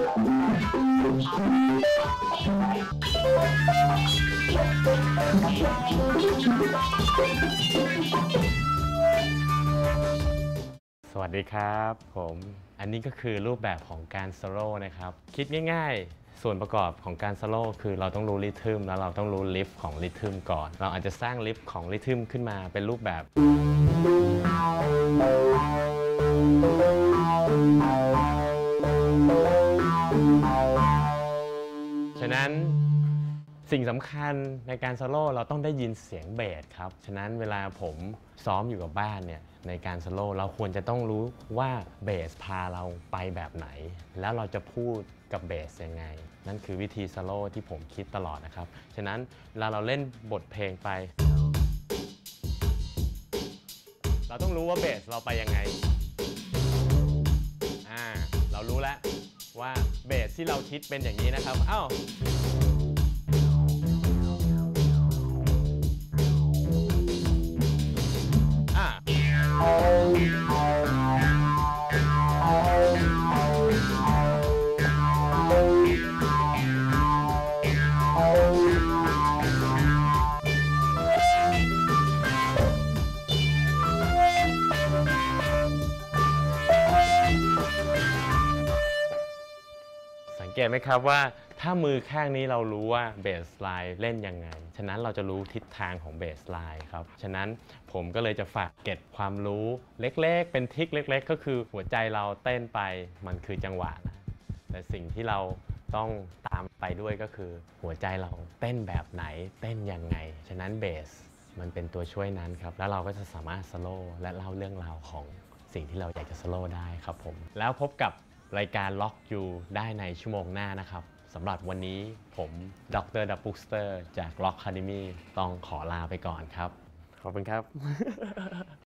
สวัสดีครับผมอันนี้ก็คือรูปแบบของการโซโล่นะครับคิดง่ายๆส่วนประกอบของการโซโล่คือเราต้องรู้ริทึมแล้วเราต้องรู้ลิฟต์ของริทึมก่อนเราอาจจะสร้างลิฟต์ของริทึมขึ้นมาเป็นรูปแบบฉะนั้นสิ่งสำคัญในการโซโล่เราต้องได้ยินเสียงเบสครับฉะนั้นเวลาผมซ้อมอยู่กับบ้านเนี่ยในการโซโล่เราควรจะต้องรู้ว่าเบสพาเราไปแบบไหนแล้วเราจะพูดกับเบสยังไงนั่นคือวิธีโซโล่ที่ผมคิดตลอดนะครับฉะนั้นเวลาเราเล่นบทเพลงไปเราต้องรู้ว่าเบสเราไปยังไงเรารู้แล้วว่าเบสที่เราคิดเป็นอย่างนี้นะครับอ้าวสังเกตไหมครับว่าถ้ามือข้างนี้เรารู้ว่าเบสไลน์เล่นยังไงฉะนั้นเราจะรู้ทิศทางของเบสไลน์ครับฉะนั้นผมก็เลยจะฝากเก็บความรู้เล็กๆเป็นทริคเล็กๆก็คือหัวใจเราเต้นไปมันคือจังหวะนะแต่สิ่งที่เราต้องตามไปด้วยก็คือหัวใจเราเต้นแบบไหนเต้นยังไงฉะนั้นเบสมันเป็นตัวช่วยนั้นครับแล้วเราก็จะสามารถสโลว์และเล่าเรื่องราวของสิ่งที่เราอยากจะสโลว์ได้ครับผมแล้วพบกับรายการล็อกยูได้ในชั่วโมงหน้านะครับสำหรับวันนี้ผมดร.ดับบุกสเตอร์จาก Rock Academy ต้องขอลาไปก่อนครับขอบคุณครับ